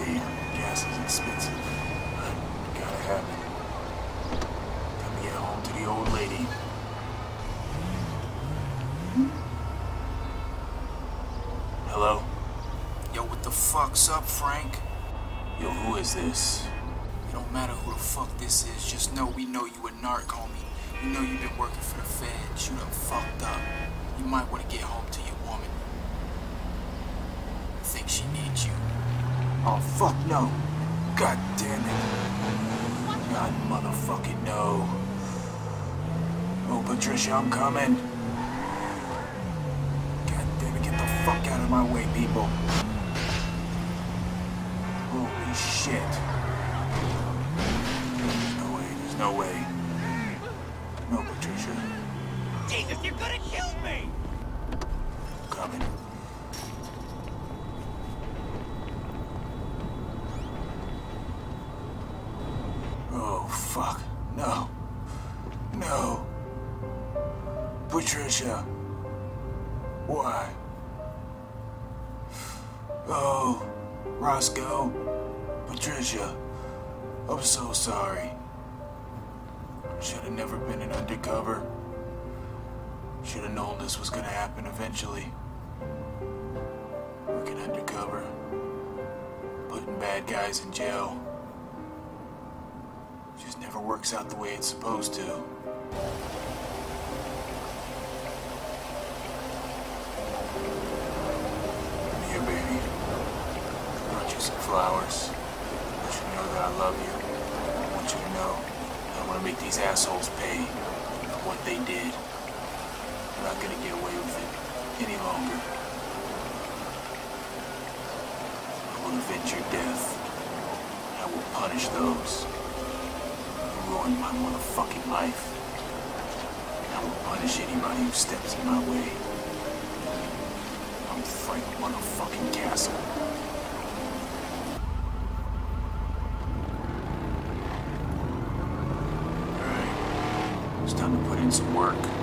understand. Gas is expensive, but it gotta happen. Let me get home to the old lady. Hello? Yo, what the fuck's up, Frank? Yo, who is this? It don't matter who the fuck this is, just know we know you a narc, homie. We know you been working for the feds. You done fucked up. You might want to get home to your woman. I think she needs you. Oh, fuck no. God damn it. God motherfucking no. Oh, Patricia, I'm coming. God damn it, get the fuck out of my way, people. Holy shit. There's no way. No, Patricia. Jesus, you're gonna kill me! I'm coming. Oh, fuck. No. No. Patricia. Why? Oh, Roscoe. Patricia. I'm so sorry. Should have never been an undercover. Should have known this was gonna happen eventually. Working undercover. Putting bad guys in jail. Just never works out the way it's supposed to. Come here, baby. I brought you some flowers. I want you to know that I love you. I want you to know that I want to make these assholes pay for what they did. They're not gonna get away with it any longer. I will avenge your death. I will punish those who ruined my motherfucking life. I will punish anybody who steps in my way. I'm Frank motherfucking Castle. Alright, it's time to put in some work.